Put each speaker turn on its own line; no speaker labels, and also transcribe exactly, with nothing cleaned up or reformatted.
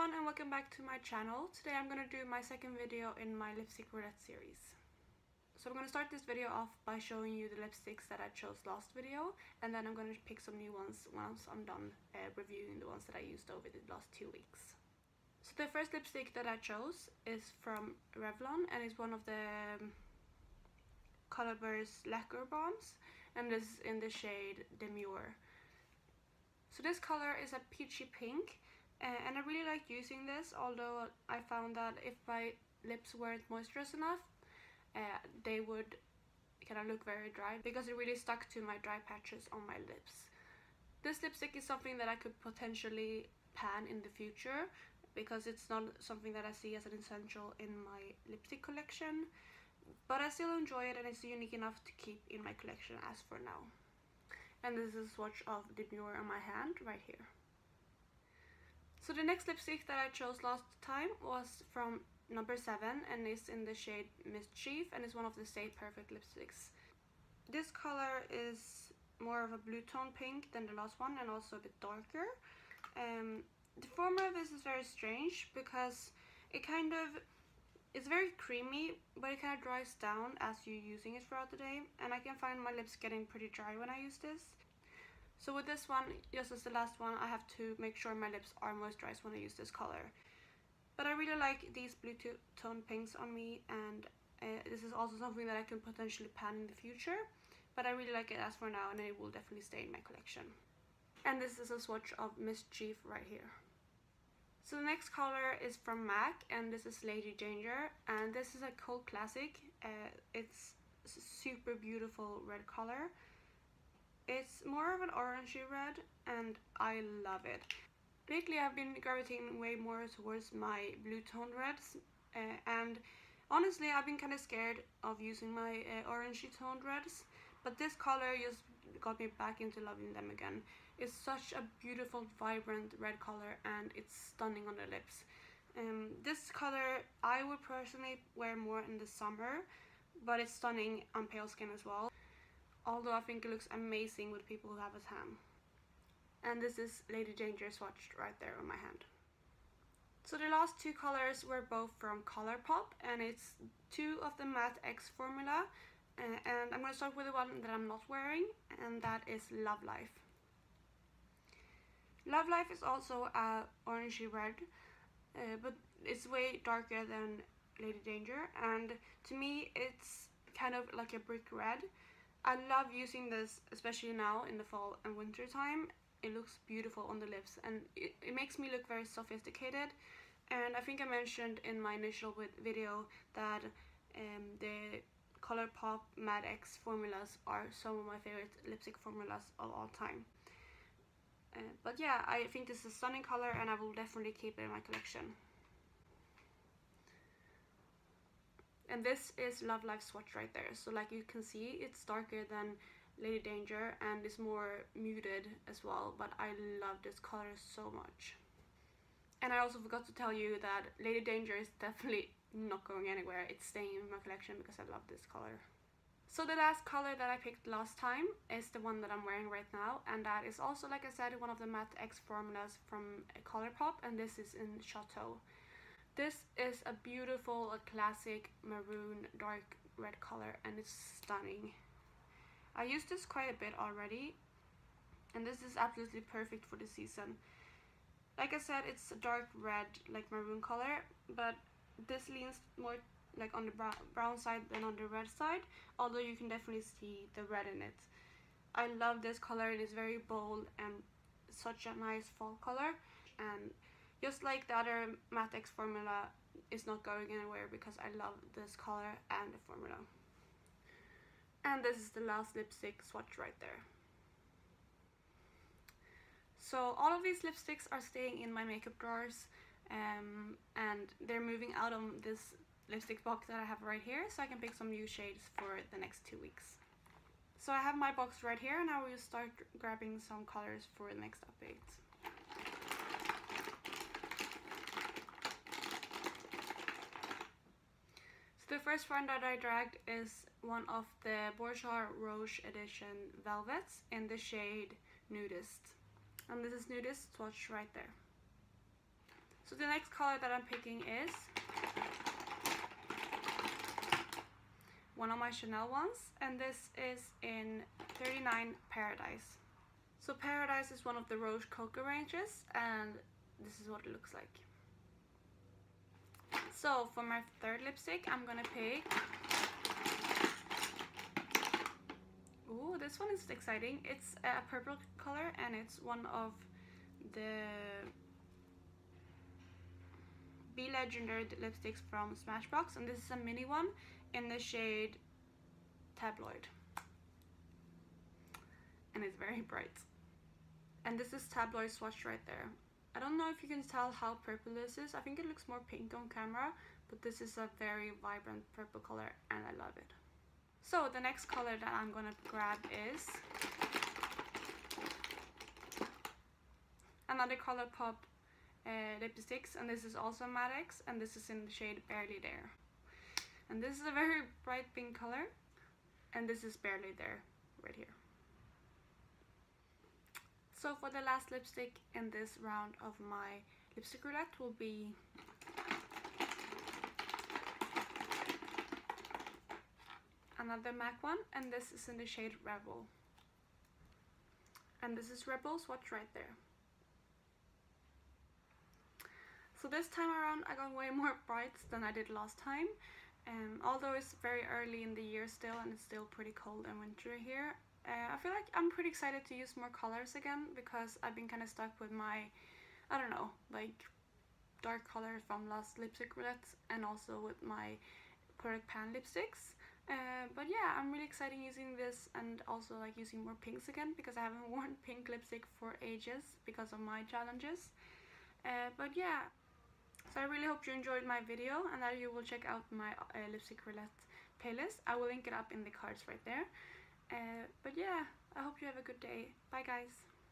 everyone and welcome back to my channel. Today I'm gonna do my second video in my lipstick roulette series. So I'm gonna start this video off by showing you the lipsticks that I chose last video, and then I'm gonna pick some new ones once I'm done uh, reviewing the ones that I used over the last two weeks. So the first lipstick that I chose is from Revlon and it's one of the um, Colorburst Lacquer Bombs, and this is in the shade Demure. So this color is a peachy pink, uh, and I really like using this, although I found that if my lips weren't moisturized enough, uh, they would kind of look very dry because it really stuck to my dry patches on my lips. This lipstick is something that I could potentially pan in the future because it's not something that I see as an essential in my lipstick collection, but I still enjoy it and it's unique enough to keep in my collection as for now. And this is a swatch of Demure on my hand right here. So the next lipstick that I chose last time was from number seven and is in the shade Mischief and is one of the Stay Perfect lipsticks. This color is more of a blue tone pink than the last one and also a bit darker. Um, the formula of this is very strange because it kind of it's very creamy, but it kind of dries down as you're using it throughout the day, and I can find my lips getting pretty dry when I use this. So with this one, just as the last one, I have to make sure my lips are moisturized when I use this color. But I really like these blue tone pinks on me, and uh, this is also something that I can potentially pan in the future, but I really like it as for now and it will definitely stay in my collection. And this is a swatch of Mischief right here. So the next color is from MAC and this is Lady Danger, and this is a cult classic. Uh, it's a super beautiful red color. It's more of an orangey red and I love it. Lately I've been gravitating way more towards my blue toned reds, uh, and honestly I've been kind of scared of using my uh, orangey toned reds, but this color just got me back into loving them again. It's such a beautiful vibrant red color and it's stunning on the lips. Um, this color I would personally wear more in the summer, but it's stunning on pale skin as well, although I think it looks amazing with people who have a tan. And this is Lady Danger swatched right there on my hand. So the last two colors were both from Colourpop and it's two of the Matte X formula, uh, and I'm going to start with the one that I'm not wearing, and that is Love Life. Love Life is also a orangey red, uh, but it's way darker than Lady Danger, and to me it's kind of like a brick red. I love using this, especially now in the fall and winter time. It looks beautiful on the lips and it, it makes me look very sophisticated. And I think I mentioned in my initial video that um, the Colourpop Matte X formulas are some of my favorite lipstick formulas of all time. Uh, but yeah, I think this is a stunning color and I will definitely keep it in my collection. And this is Love Life swatch right there. So like you can see, it's darker than Lady Danger and it's more muted as well, but I love this color so much. And I also forgot to tell you that Lady Danger is definitely not going anywhere. It's staying in my collection because I love this color. So the last color that I picked last time is the one that I'm wearing right now, and that is also, like I said, one of the Matte X formulas from Colourpop, and this is in Chateau. This is a beautiful, a classic maroon dark red color and it's stunning. I used this quite a bit already and this is absolutely perfect for the season. Like I said, it's a dark red, like maroon color, but this leans more like on the brown, brown side than on the red side, although you can definitely see the red in it. I love this color. It is very bold and such a nice fall color, and just like the other Matte X formula, is not going anywhere because I love this color and the formula. And this is the last lipstick swatch right there. So all of these lipsticks are staying in my makeup drawers, um, and they're moving out of this lipstick box that I have right here, so I can pick some new shades for the next two weeks. So I have my box right here and I will start grabbing some colors for the next update. So the first one that I dragged is one of the Bourjois Rouge Edition Velvets in the shade Nudist. And this is Nudist swatch right there. So the next color that I'm picking is one of my Chanel ones, and this is in thirty-nine Paradise. So Paradise is one of the Rose Coco ranges, and this is what it looks like. So for my third lipstick, I'm gonna pick, ooh, this one is exciting. It's a purple color, and it's one of the Be Legendary lipsticks from Smashbox, and this is a mini one in the shade Tabloid, and it's very bright. And this is Tabloid swatch right there. I don't know if you can tell how purple this is. I think it looks more pink on camera, but this is a very vibrant purple color, and I love it. So the next color that I'm gonna grab is another ColourPop uh, lipsticks, and this is also Maddox, and this is in the shade Barely There. And this is a very bright pink color, and this is Barely There right here. So for the last lipstick in this round of my lipstick roulette will be another MAC one, and this is in the shade Rebel. And this is Rebel swatch right there. So this time around I got way more brights than I did last time. Um, although it's very early in the year still, and it's still pretty cold and wintry here. Uh, I feel like I'm pretty excited to use more colors again, because I've been kind of stuck with my, I don't know, like dark color from last lipstick roulette, and also with my product pan lipsticks. Uh, but yeah, I'm really excited using this, and also like using more pinks again, because I haven't worn pink lipstick for ages because of my challenges. Uh, but yeah, so I really hope you enjoyed my video, and that you will check out my uh, lipstick roulette playlist. I will link it up in the cards right there. Uh, but yeah, I hope you have a good day. Bye guys.